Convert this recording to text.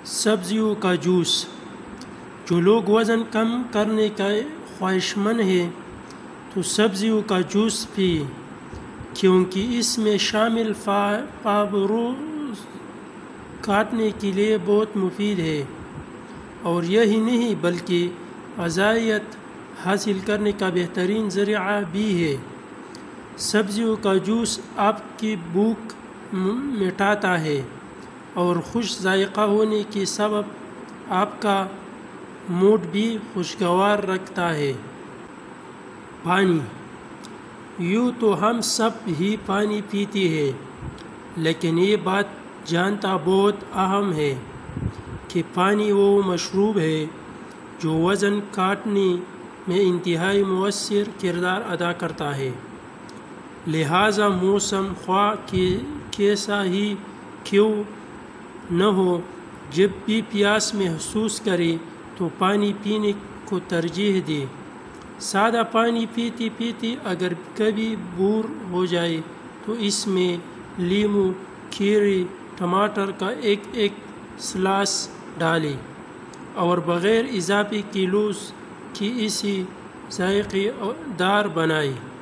سبزیوں کا جوس۔ جو لوگ وزن کم کرنے کا خواہشمند ہیں تو سبزیوں کا جوس پئیں، کیونکہ اس میں شامل فائبرز کاٹنے کے لیے بہت مفید ہے، اور یہی نہیں بلکہ غذائیت حاصل کرنے کا بہترین ذریعہ بھی ہے۔ سبزیوں کا جوس آپ کی بھوک مٹاتا ہے اور خوش ذائقہ ہونے کے سبب آپ کا موڈ بھی خوشگوار رکھتا ہے۔ پانی۔ یوں تو ہم سب ہی پانی پیتے ہیں، لیکن یہ بات جاننا بہت اہم ہے کہ پانی وہ مشروب ہے جو وزن گھٹانے میں انتہائی مؤثر کردار ادا کرتا ہے۔ لہٰذا موسم خواہ کیسا ہی کیوں نہ ہو، جب بھی پیاس محسوس کریں تو پانی پینے کو ترجیح دیں۔ سادہ پانی پیتے پیتے اگر کبھی بور ہو جائے تو اس میں لیموں، کھیرے، ٹماٹر کا ایک سلائس ڈالیں اور بغیر اضافی کیلوز کے اسے ذائقہ دار بنائیں۔